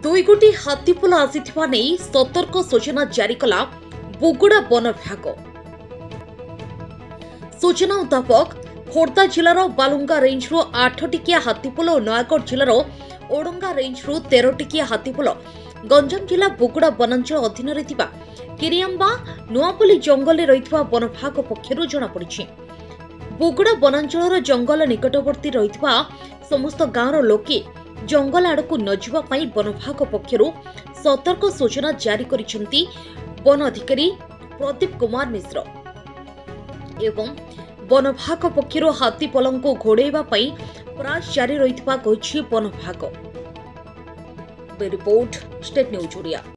दुई गोटी हाथीपोल आसिथिबा नेई सतर्क सूचना जारी कला बुगुड़ा वन विभाग। सूचना मुताबक खोर्धा जिलार बालुंगा रेंजरू 8 टिकिया हाथीपोल और नयागढ़ जिलार ओडंगा रेंजरू 13 टिकिया हाथीपोल गंजाम जिला बुगुड़ा वनांचल अधीन किरियांबा नुआपल्ली जंगल में रही वन विभाग पक्षर जमापड़ी। बुगुड़ा वनांचल जंगल निकटवर्ती रही समस्त गांवर लोके जंगल आड़क न जावाई वन विभाग पक्षर सतर्क सूचना जारी करिसेंती वन अधिकारी प्रदीप कुमार मिश्र एवं वन विभाग पक्षर हाथीपल को घोड़ाइबा पई प्रयास जारी रही वन विभाग। Report state news Odia.